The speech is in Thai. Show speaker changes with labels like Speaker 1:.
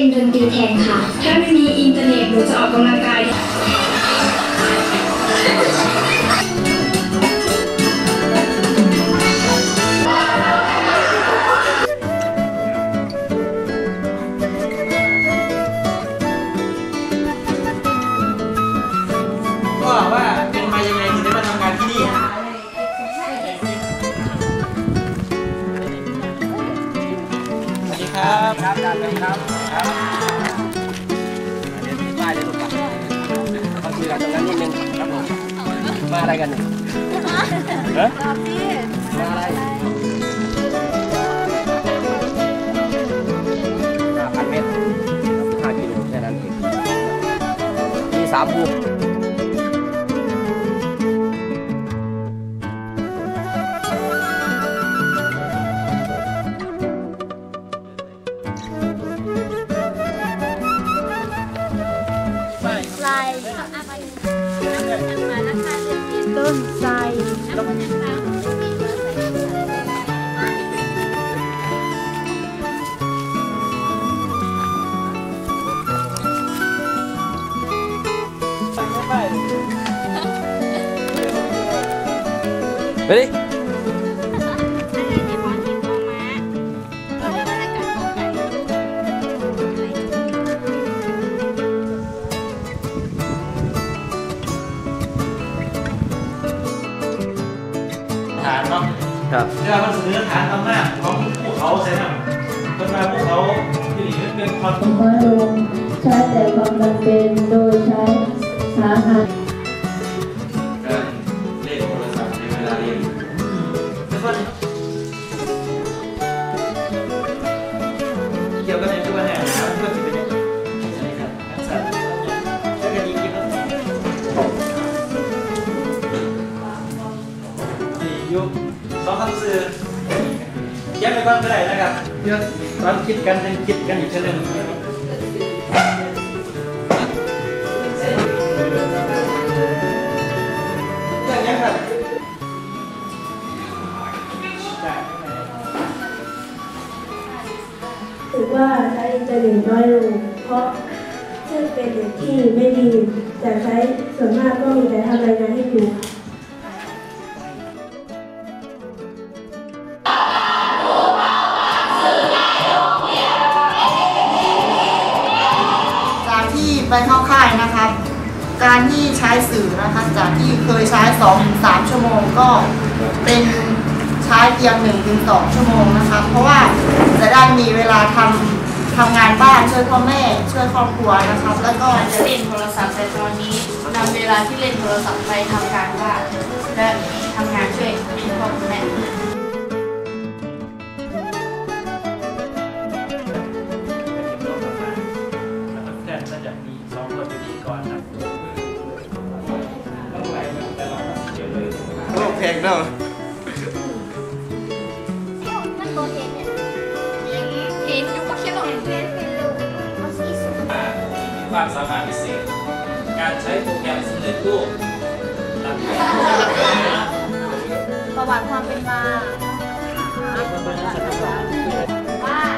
Speaker 1: นดนตรีแทนค่ะถ้าไม่มีอินเทอร์เน็ตหนูจะออกกำลังกาย
Speaker 2: ว่าเป็นมายังไงถึงได้มาทำงานที่นี่สวัสดีครับครับครับครับเดี๋ยวพี่ป้ายเลยลูกครับมาคุยกันตรงนั้นนิดนึงครับผมมาอะไรกันเนี่ยฮะมาอะไร5,000 เมตร5 กิโลแค่นั้นเองมี3 บุก
Speaker 3: ต้นไทร
Speaker 2: ไปดิฐานเนาะครับเรื่องมันเสนอฐานอำนาจของพวกเขาใช่ไหมคนมาพวกเขาที่นี่เป็นความ
Speaker 3: น้อยลงใช้แต่ความจำเป็นโดยใช้สาหัส
Speaker 2: การเล่นโทรศัพท์ในเวลาเรียนแล้วก็เกี่ยวกับในตัวแห่งน้ำเพื่อที่เป็นใช่ครับสัตว์ช่วยกันยิงกันยุค2 คำสื่อแยกไปก่อนก็ได้นะครับเดี๋ยวตอนคิดกันยังคิดกันอีกเช่นเดิมยังครับ
Speaker 3: ถือว่าใช้อินเทอร์เน็ตน้อยลงเพราะซึ่งเป็นเด็กที่ไม่ดีแต่ใช้ส่วนมากก็มีแต่ทำรายงานให้ดู
Speaker 4: ไปเข้าค่ายนะครับการที่ใช้สื่อนะคะจากที่เคยใช้ 2-3 ชั่วโมงก็เป็นใช้เพียง 1-2 ชั่วโมงนะคะเพราะว่าจะได้มีเวลาทำงานบ้านช่วยพ่อแม่ช่วยครอบครัวนะครับแล้วก็จะเล่นโทรศัพท์ในตอนนี้นำเวลาที่เล่นโทรศัพท์ไปทำการบ้านและทำงานช่วยคุณพ่อคุณแม่
Speaker 2: แพงเนาะความสามารถพิเศษการใช้โปรแกรมสำเร็จรูป
Speaker 4: ประวัติความเป็นมาว่า